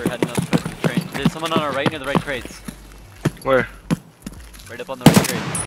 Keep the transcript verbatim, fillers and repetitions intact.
we're heading up towards the train. There's someone on our right near the right crates. Where? Right up on the right crate.